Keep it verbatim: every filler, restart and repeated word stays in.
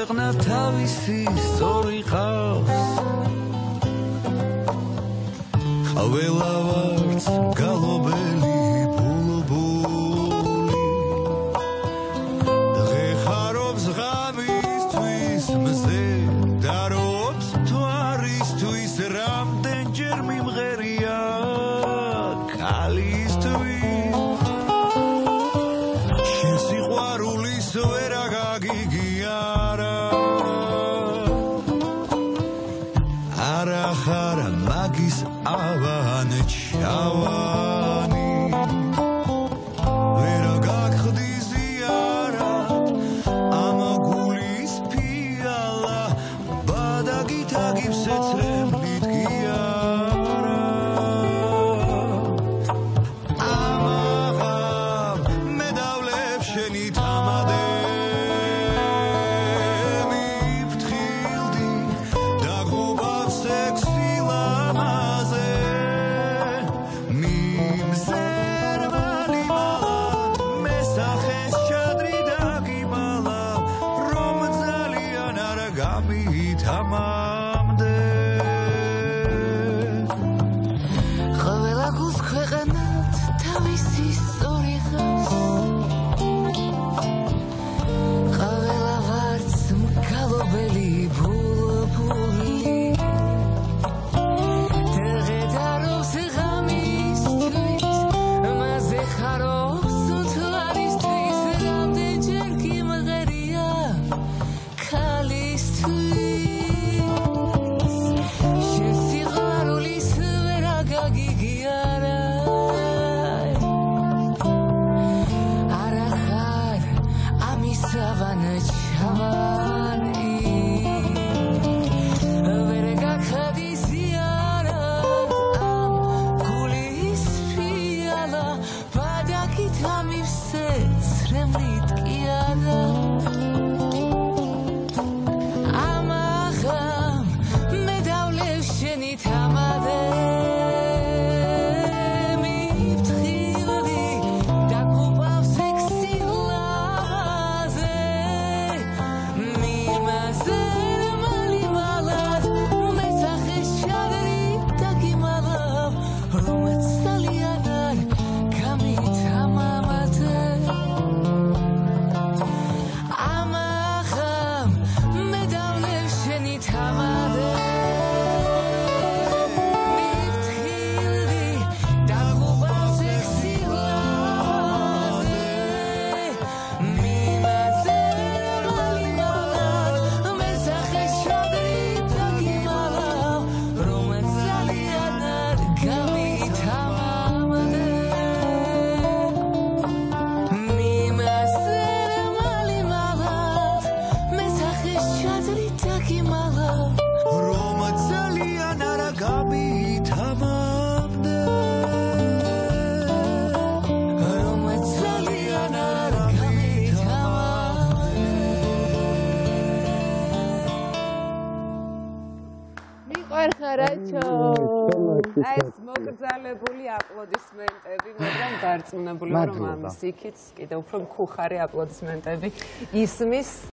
ქვეყნა თავისი სწორი ყავს ყველა ვარც გალობელი ბულბული დღე ხარობს ღამისთვის მზე დარობს თვარისთვის რამდენჯერ მიმღერია ქალისთვის შენ სიყვარულის ვერა გაგიგიარა არა ხარ მაგის ავან ჩავანი ვერა გაგხდი ზიარად ამ გულის ფიალა ბადაგით აგიფსეცრებით გიარა ამაღამ მე დავლებ შენი თამადე მიფრთხილდი დაგუბავ სექსი ლამაზე მიმზერმალი მალად მესახეს ჩადრი დაგიმალავ რომ ძალიან არ გამითამამდე ყველა გულს ქვეყნად თავისი სწორი ხავს ყველა ვარც მგალობელი ბულბული დღე დარობს ღამისთვის მასზე ხარობს თვარისთვის რამდენჯერ გიმღერია ქალისთვის შენ სიყვარულის ვერა გაგიგიარა არა ხარ ამის ავან ჩავანი ვერ გაგხდი ზიარად ამ გულის ფიალა ბადაკით ამივსეცრემლით კი არა ამაღამ მე დავლევ შენი თამადე მიფრთხილდი დაგუბავ სექსი ლამაზე მიმაზერმალი მალად მესახეს ჩადრი დაგიმალავ რომელიც ძალიან არ გამითამამდე ამაღამ მე დავლევ შენი თამადე მიფრთხილდი დაგუბავ სექსი ლამაზე მიმაზერმალი მალად მესახეს ჩადრი დაგიმალავ რომელიც ძალიან არ გამითამამდე მიმაზერმალი მალად მესახეს ჩადრი დაგიმალავ რომ ძალიან არ გამითამამდე რომელიც ძალიან არ გამითამამდე მიყვარხარ რაჩო აი ეს მოგრძალებული აპლოდისმენტები მაგრამ დარწმუნებული ვარ რომ ამის იქით კიდევ უფრო მქუხარი აპლოდისმენტები ისმის